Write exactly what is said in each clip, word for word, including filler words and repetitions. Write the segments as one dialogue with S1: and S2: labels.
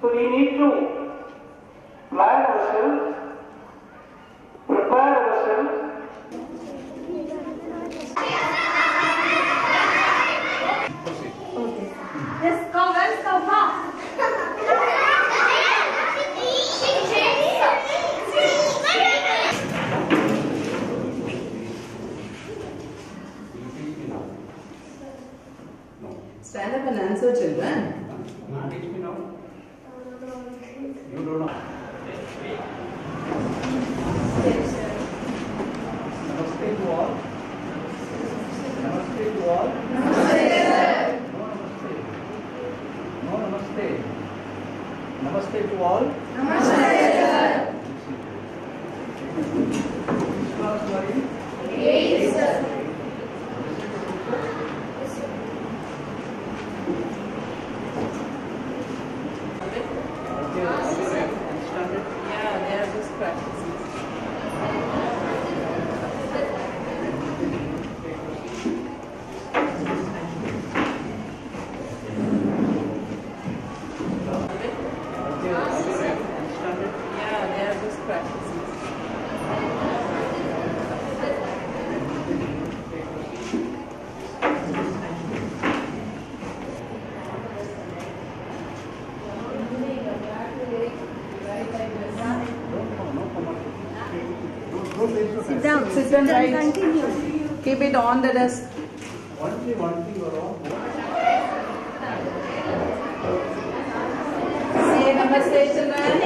S1: So we need to plan ourselves, prepare ourselves.
S2: Okay. Let's go, let's go, fast. Stand up and answer, children.
S1: Teach me now. You don't know. Namaste to all. Namaste to all.
S2: Namaste, sir.
S1: No namaste. No namaste. Namaste to all.
S2: Namaste, sir.
S1: Which class you are in?
S2: Yes, sir.
S1: Okay, are you ready? Understand it?
S2: Yeah, they are just practicing.
S1: Okay, are you ready? Understand it?
S2: Yeah, they are just practicing.
S1: Sit
S2: Down, sit and write. Continue. Keep it on the desk.
S1: Only one thing wrong.
S2: Say namaste, children.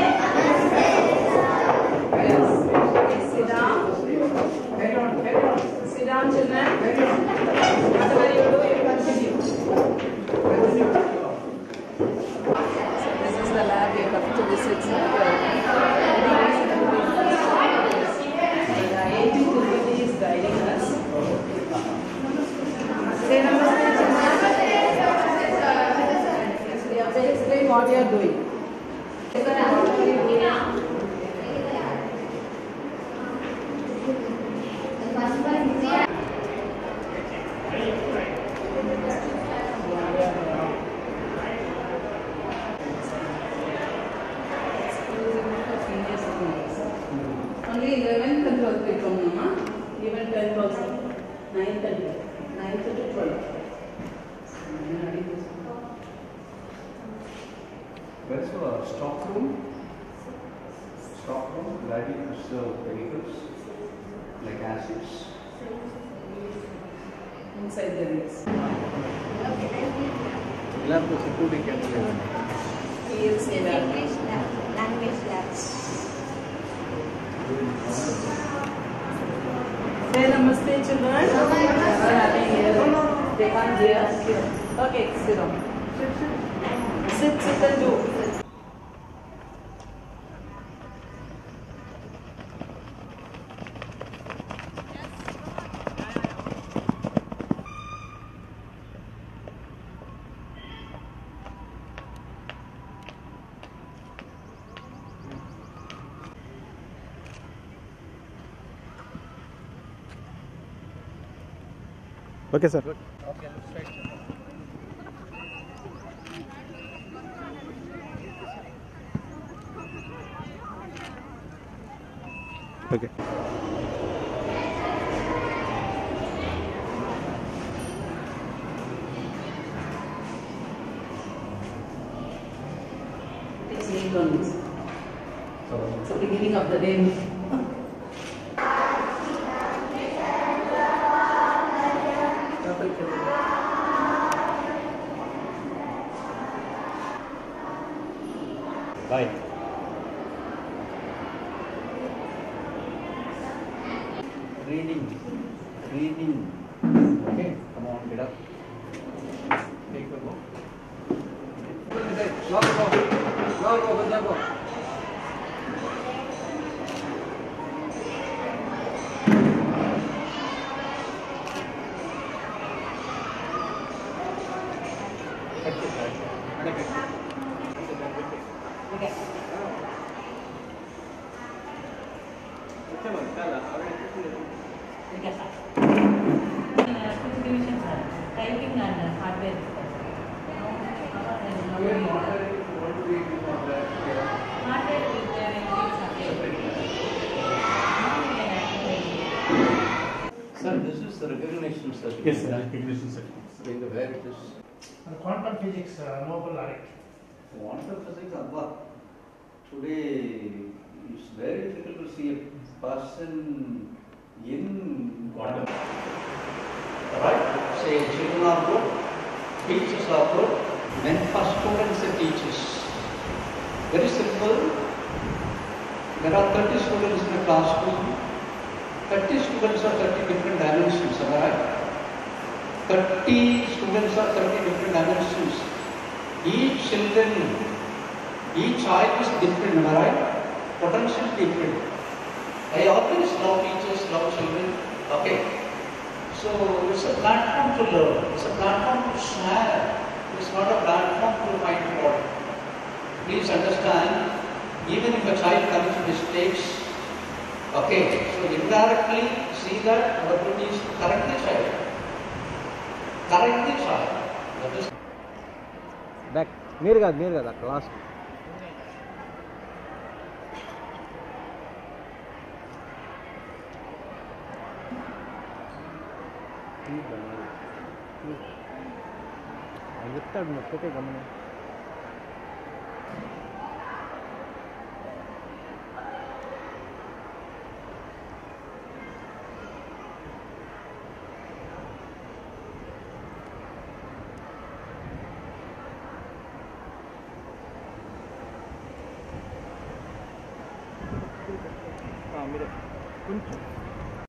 S2: Yes. Okay, sit down.
S1: Carry on, carry on.
S2: Sit down, children.
S1: Carry on.
S2: Whatever you do, you continue.
S1: Continue.
S2: This is the lab you have to visit. The I I T Tirupati is guiding us. Say namaste, children. Explain what you are doing. Only eleventh and twelfth will come, Mama. Even tenth also. ninth and twelfth. ninth to twelfth.
S1: Where's your stock room? Stock room, ready to serve vehicles like acids.
S2: Inside there is.
S1: Lab to security camera.
S2: He is in that.
S3: English lab, language labs.
S2: Say namaste, children. Never having here. They can't hear us. Okay, sit down. Sit, sit and do.
S4: Okay, sir.
S1: Good. Okay, look straight.
S4: Okay.
S2: It's eight only.
S1: So,
S2: It's the beginning of the day. Double kill.
S1: bye. Reading. Reading. Okay, come on, get up. Take a book. Now go. Now go, Banda go.
S2: Okay.
S3: Typing and hardware.
S1: We are not Sir, this is the recognition certificate.
S5: Yes, sir. Recognition certificate.
S1: In the where it is.
S6: And quantum physics, uh, Nobel laureate.
S1: Quantum physics, Abba. Today, it's very difficult to see a person in quantum. Right? Say, children are good, teachers are good, then for students and teachers. Very simple. There are thirty students in a classroom. thirty students are thirty different dimensions, am I right? thirty students are thirty different dimensions. Each children, each child is different, am I right? Potential different. I always love teachers, love children. Okay. So it's a platform to learn. It's a platform to share. It's not a platform to find fault. Please understand, even if a child commits mistakes, okay, so indirectly see that our duty is to correct the child. Correct the child. That is
S4: back నీరు కాదు నీరు కాదు అక్కడ last చెప్తాడు మొక్కటే గమనం మీరు కొంచెం